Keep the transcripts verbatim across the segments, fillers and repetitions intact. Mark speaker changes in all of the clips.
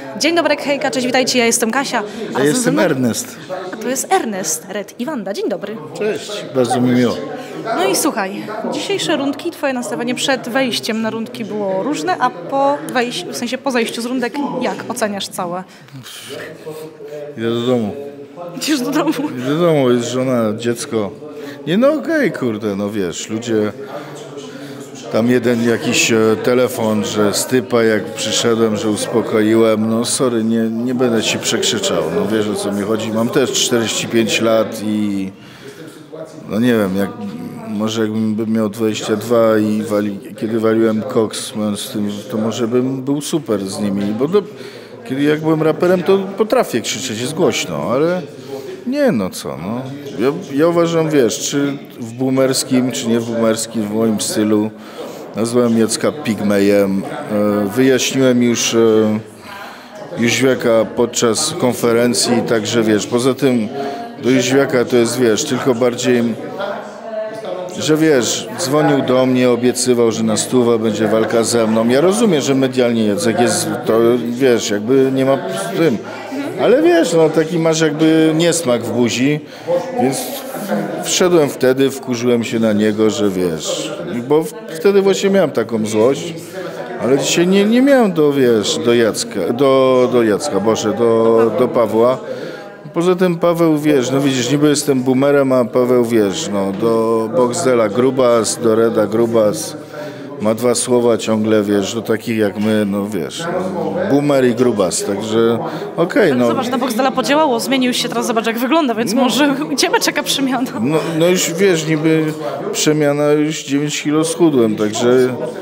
Speaker 1: Dzień dobry, hejka, cześć, witajcie, ja jestem Kasia.
Speaker 2: A ja jestem mną... Ernest.
Speaker 1: A to jest Ernest, Red i Wanda. Dzień dobry.
Speaker 2: Cześć, bardzo mi miło.
Speaker 1: No i słuchaj, dzisiejsze rundki, twoje nastawienie przed wejściem na rundki było różne, a po wejściu, w sensie po zejściu z rundek, jak oceniasz całe?
Speaker 2: Idę do domu.
Speaker 1: Idziesz do domu?
Speaker 2: Idę do domu, jest żona, dziecko. Nie no okej, okay, kurde, no wiesz, ludzie... Tam jeden jakiś telefon, że stypa, jak przyszedłem, że uspokoiłem. No sorry, nie, nie będę ci przekrzyczał. No wiesz, o co mi chodzi. Mam też czterdzieści pięć lat i no nie wiem, jak, może jakbym miał dwadzieścia dwa i wali, kiedy waliłem koks, z tym, to może bym był super z nimi. Bo do, kiedy jak byłem raperem, to potrafię krzyczeć, jest głośno, ale nie no co, no. Ja, ja uważam, wiesz, czy w boomerskim, czy nie w boomerskim, w moim stylu. Nazwałem Jacka Pigmejem. Wyjaśniłem już Jóźwiaka podczas konferencji, także wiesz, poza tym do Jóźwiaka to jest, wiesz, tylko bardziej, że wiesz, dzwonił do mnie, obiecywał, że na stówę będzie walka ze mną. Ja rozumiem, że medialnie Jacek jest, to wiesz, jakby nie ma z tym. Ale wiesz, no taki masz jakby niesmak w buzi, więc wszedłem wtedy, wkurzyłem się na niego, że wiesz, bo wtedy właśnie miałem taką złość, ale dzisiaj nie, nie miałem do, wiesz, do Jacka, do, do Jacka, Boże, do, do Pawła. Poza tym Paweł, wiesz, no widzisz, niby jestem boomerem, a Paweł, wiesz, no do Boxdela grubas, do Reda grubas. Ma dwa słowa ciągle, wiesz, do takich jak my, no wiesz, no, boomer i grubas, także okej, okay, no.
Speaker 1: Zobacz, na Boxdela podziałało, zmienił się, teraz zobacz jak wygląda, więc no, może u Ciebie czeka przemiana.
Speaker 2: No, no już wiesz, niby przemiana, już dziewięć kilo schudłem, także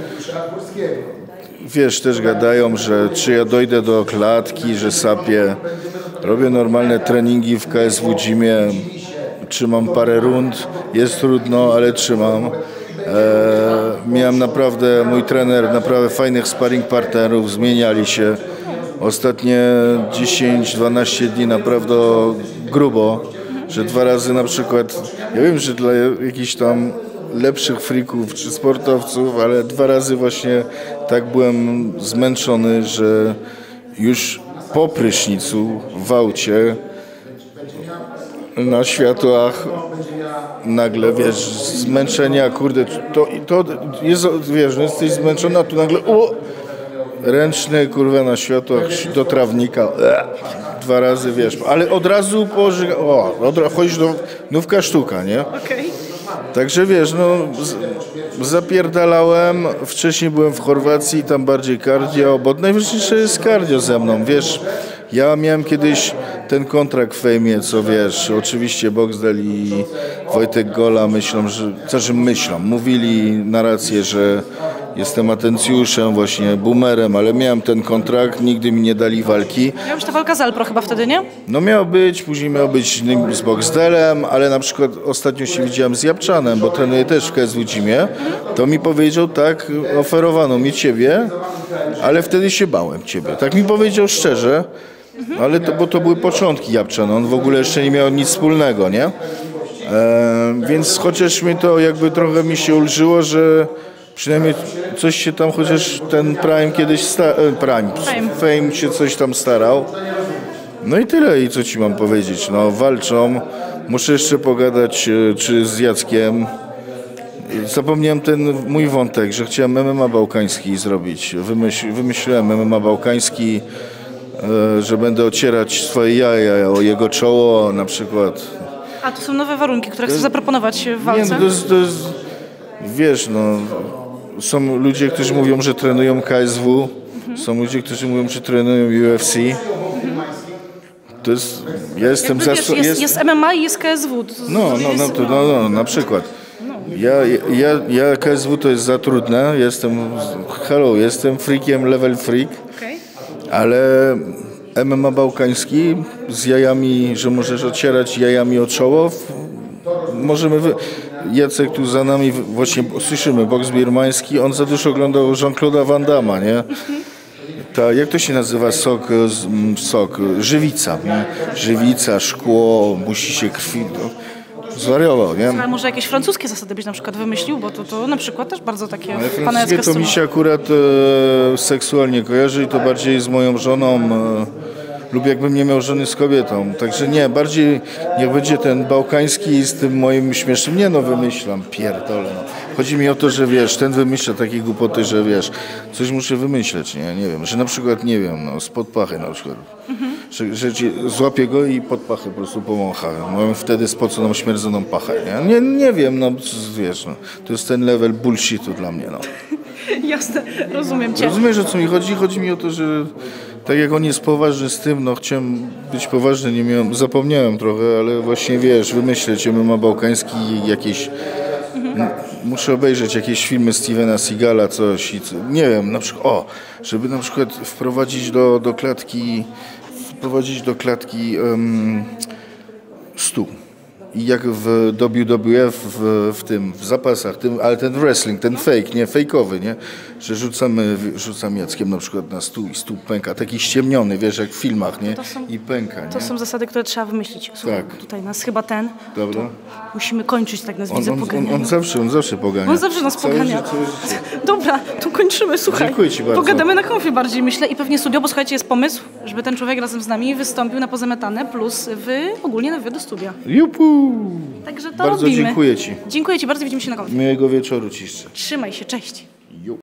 Speaker 2: wiesz, też gadają, że czy ja dojdę do klatki, że sapię, robię normalne treningi w K S W Gymie, trzymam parę rund, jest trudno, ale trzymam. E, miałem naprawdę, mój trener, naprawdę fajnych sparring partnerów, zmieniali się. Ostatnie dziesięć dwanaście dni naprawdę grubo, że dwa razy na przykład, ja wiem, że dla jakichś tam lepszych freaków czy sportowców, ale dwa razy właśnie tak byłem zmęczony, że już po prysznicu w aucie na światłach nagle, wiesz, zmęczenia, kurde, to, to jest, wiesz, no jesteś zmęczony, a tu nagle o, ręczny, kurwa, na światłach do trawnika, dwa razy, wiesz, ale od razu pożyga, o, od, chodzisz do, nówka sztuka, nie?
Speaker 1: Okay.
Speaker 2: Także wiesz, no z, zapierdalałem, wcześniej byłem w Chorwacji, tam bardziej cardio, bo najważniejsze jest cardio ze mną, wiesz. Ja miałem kiedyś ten kontrakt w Fejmie, co wiesz, oczywiście Boxdel i Wojtek Gola myślą, że, znaczy myślą, mówili narrację, że jestem atencjuszem, właśnie boomerem, ale miałem ten kontrakt, nigdy mi nie dali walki.
Speaker 1: Miała być ta walka z Alpro chyba wtedy, nie?
Speaker 2: No miał być, później miał być z Boxdelem, ale na przykład ostatnio się widziałem z Japczanem, bo trenuję też w K S W Gymie, to mi powiedział tak, oferowano mi ciebie, ale wtedy się bałem ciebie. Tak mi powiedział szczerze. Ale to, bo to były początki Japczana, on w ogóle jeszcze nie miał nic wspólnego, nie? E, więc chociaż mi to jakby trochę mi się ulżyło, że przynajmniej coś się tam, chociaż ten Prime kiedyś, sta- Prime, Prime, Fame się coś tam starał. No i tyle, i co ci mam powiedzieć, no walczą, muszę jeszcze pogadać czy z Jackiem. Zapomniałem ten mój wątek, że chciałem M M A bałkański zrobić, Wymyśl, wymyśliłem M M A bałkański, że będę ocierać swoje jaja o jego czoło na przykład.
Speaker 1: A to są nowe warunki, które chcesz zaproponować w walce?
Speaker 2: Nie, no to jest, to jest, wiesz, no, są ludzie, którzy mówią, że trenują K S W, mhm. Są ludzie, którzy mówią, że trenują U F C. Mhm. To jest, ja jestem za...
Speaker 1: Wiesz, jest, jest M M A i jest K S W. To
Speaker 2: no, no, no, to, no, no, na przykład. Ja, ja, ja K S W to jest za trudne, jestem, hello, jestem freakiem, level freak. Okay. Ale M M A bałkański z jajami, że możesz ocierać jajami o czoło, możemy... Wy... Jacek tu za nami, właśnie słyszymy, boks birmański, on za dużo oglądał Jean-Claude'a Van Damme'a, nie? Ta, jak to się nazywa? Sok, sok, żywica. Nie? Żywica, szkło, musi się krwi... Zwariował, nie?
Speaker 1: Ale może jakieś francuskie zasady byś na przykład wymyślił, bo to, to na przykład też bardzo takie
Speaker 2: Ale
Speaker 1: paneckie
Speaker 2: francuskie to mi się akurat e, seksualnie kojarzy i to bardziej z moją żoną e, lub jakbym nie miał żony z kobietą. Także nie, bardziej niech będzie ten bałkański z tym moim śmiesznym. Nie no, wymyślam, pierdolę. No. Chodzi mi o to, że wiesz, ten wymyśla takie głupoty, że wiesz, coś muszę wymyśleć, nie? Nie wiem, że na przykład, nie wiem, no, spod pachy na przykład. Mhm. Że, że ci złapię go i pod pachę po prostu powącha. Mam wtedy spoconą, śmierdzoną pachę, nie? Nie, nie wiem, no wiesz, no. To jest ten level bullshitu dla mnie, no.
Speaker 1: Jasne, rozumiem cię.
Speaker 2: Rozumiesz, o co mi chodzi? Chodzi mi o to, że tak jak on jest poważny z tym, no chciałem być poważny, nie miałem, zapomniałem trochę, ale właśnie wiesz, wymyśleć M M A bałkański jakieś, mhm. muszę obejrzeć jakieś filmy Stevena Seagala, coś i co, nie wiem, na przykład, o, żeby na przykład wprowadzić do, do klatki, wprowadzić do klatki um, stół. I jak w W W F, w, w tym, w zapasach, tym, ale ten wrestling, ten fake, nie, fejkowy, nie? Że rzucamy, rzucam Jackiem na przykład na stół i stół pęka, taki ściemniony, wiesz, jak w filmach, nie?
Speaker 1: Są,
Speaker 2: I pęka, nie?
Speaker 1: To są zasady, które trzeba wymyślić. Słuchaj,
Speaker 2: tak.
Speaker 1: Tutaj nas chyba ten,
Speaker 2: dobra.
Speaker 1: Musimy kończyć, tak nas
Speaker 2: on,
Speaker 1: widzę,
Speaker 2: on,
Speaker 1: poganiają.
Speaker 2: On, on zawsze, on zawsze pogania.
Speaker 1: On zawsze nas pogania. Dobra, tu kończymy, słuchaj.
Speaker 2: Dziękuję ci bardzo.
Speaker 1: Pogadamy na konfie bardziej, myślę, i pewnie studio, bo słuchajcie, jest pomysł, żeby ten człowiek razem z nami wystąpił na Pozamiatane, plus wy ogólnie na wywiad do studia.
Speaker 2: Jupu!
Speaker 1: Także to
Speaker 2: bardzo
Speaker 1: robimy.
Speaker 2: dziękuję ci.
Speaker 1: Dziękuję ci bardzo, widzimy się na konfie.
Speaker 2: Miłego wieczoru ci życzę.
Speaker 1: Trzymaj się, cześć.